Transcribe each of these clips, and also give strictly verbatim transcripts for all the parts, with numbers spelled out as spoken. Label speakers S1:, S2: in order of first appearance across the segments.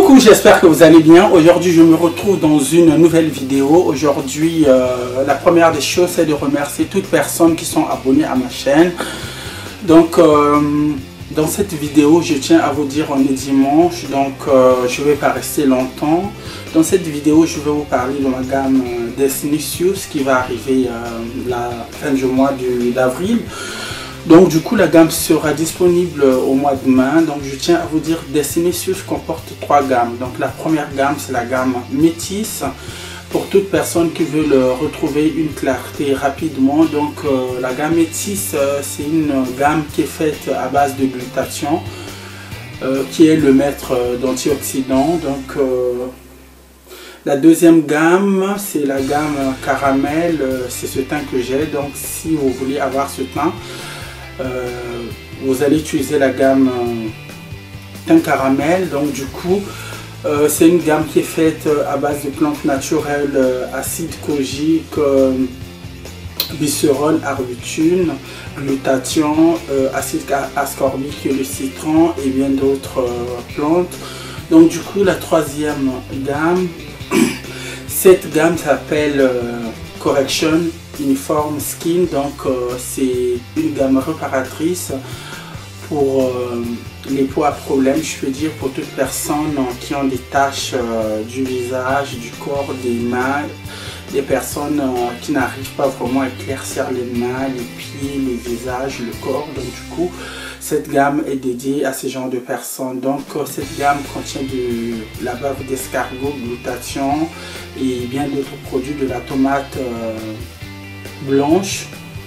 S1: Coucou, j'espère que vous allez bien. Aujourd'hui, je me retrouve dans une nouvelle vidéo. Aujourd'hui, euh, la première des choses, c'est de remercier toutes personnes qui sont abonnées à ma chaîne. Donc, euh, dans cette vidéo, je tiens à vous dire, on est dimanche, donc euh, je ne vais pas rester longtemps. Dans cette vidéo, je vais vous parler de ma gamme Destinicious qui va arriver euh, la fin du mois d'avril. Donc du coup la gamme sera disponible au mois de mai. Donc je tiens à vous dire, Destinicious comporte trois gammes. Donc la première gamme, c'est la gamme Métis, pour toute personne qui veut le retrouver une clarté rapidement. Donc euh, la gamme Métis, euh, c'est une gamme qui est faite à base de glutathion, euh, qui est le maître d'antioxydants. Donc euh, la deuxième gamme, c'est la gamme caramel, euh, c'est ce teint que j'ai. Donc si vous voulez avoir ce teint, Euh, vous allez utiliser la gamme euh, teint caramel. Donc du coup euh, c'est une gamme qui est faite à base de plantes naturelles, euh, acide kojique, euh, glycérol, arbutus, glutathion, euh, acide ascorbique, le citron et bien d'autres euh, plantes. Donc du coup la troisième gamme, cette gamme s'appelle euh, Correction Uniform Skin. Donc euh, c'est une gamme réparatrice pour euh, les peaux à problème, je peux dire, pour toutes personnes qui ont des taches euh, du visage, du corps, des mains, des personnes euh, qui n'arrivent pas vraiment à éclaircir les mains, les pieds, les visages, le corps. Donc du coup cette gamme est dédiée à ce genre de personnes. Donc euh, cette gamme contient de la bave d'escargot, glutathion et bien d'autres produits, de la tomate euh, blanche.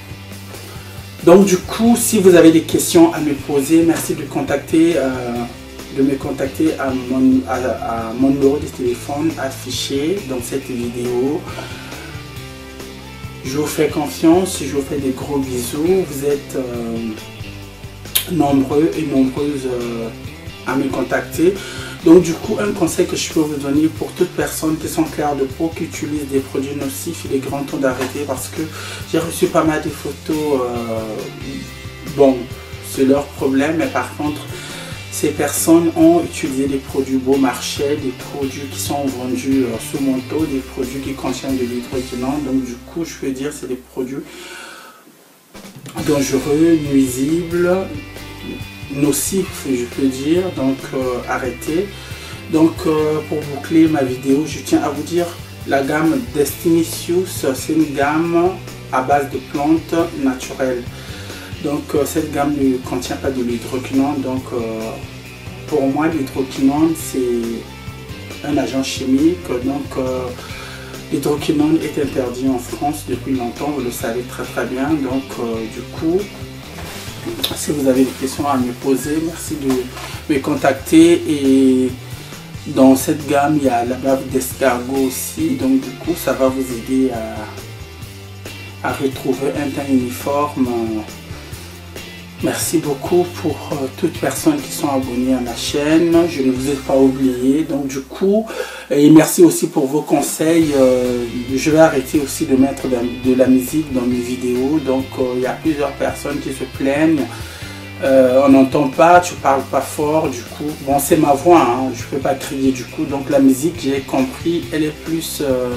S1: Donc du coup, si vous avez des questions à me poser, merci de contacter euh, de me contacter à mon, à, à mon numéro de téléphone affiché dans cette vidéo. Je vous fais confiance, je vous fais des gros bisous. Vous êtes euh, nombreux et nombreuses euh, à me contacter. Donc du coup, un conseil que je peux vous donner pour toutes personnes qui sont claires de peau, qui utilisent des produits nocifs, il est grand temps d'arrêter, parce que j'ai reçu pas mal de photos. Euh, bon, c'est leur problème, mais par contre, ces personnes ont utilisé des produits beau marché, des produits qui sont vendus euh, sous manteau, des produits qui contiennent de l'hydroquinone. Donc du coup, je peux dire c'est des produits dangereux, nuisibles, nocif, je peux dire. Donc euh, arrêtez. Donc euh, pour boucler ma vidéo, je tiens à vous dire, la gamme Destinicious, c'est une gamme à base de plantes naturelles. Donc euh, cette gamme ne contient pas de l'hydroquinone. Donc euh, pour moi, l'hydroquinone c'est un agent chimique. Donc euh, l'hydroquinone est interdit en France depuis longtemps, vous le savez très très bien. Donc euh, du coup, si vous avez des questions à me poser, merci de me contacter. Et dans cette gamme, il y a la bave d'escargot aussi. Donc du coup, ça va vous aider à, à retrouver un teint uniforme. Merci beaucoup pour euh, toutes personnes qui sont abonnées à ma chaîne. Je ne vous ai pas oublié. Donc du coup, et merci aussi pour vos conseils. Euh, je vais arrêter aussi de mettre de, de la musique dans mes vidéos. Donc euh, il y a plusieurs personnes qui se plaignent. Euh, on n'entend pas, tu parles pas fort. Du coup, bon, c'est ma voix, hein, je peux pas crier. Du coup, donc la musique, j'ai compris, elle est plus... Euh,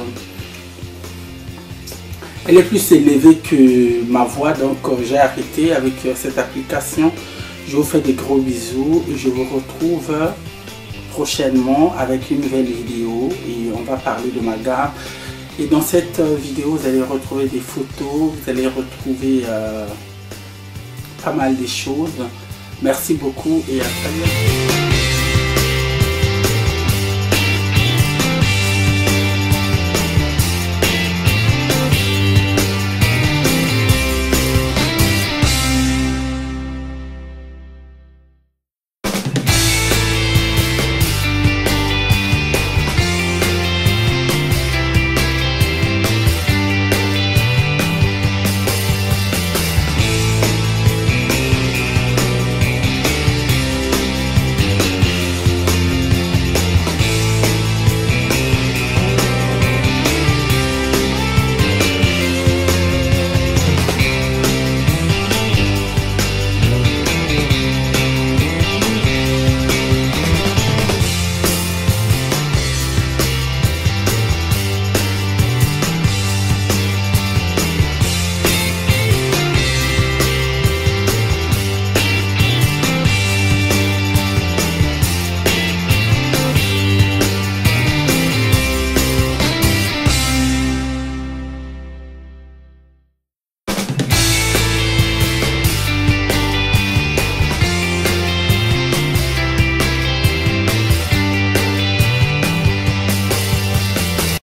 S1: Elle est plus élevée que ma voix, donc euh, j'ai arrêté avec euh, cette application. Je vous fais des gros bisous et je vous retrouve prochainement avec une nouvelle vidéo et on va parler de ma gamme. Et dans cette euh, vidéo, vous allez retrouver des photos, vous allez retrouver euh, pas mal de choses. Merci beaucoup et à très bientôt.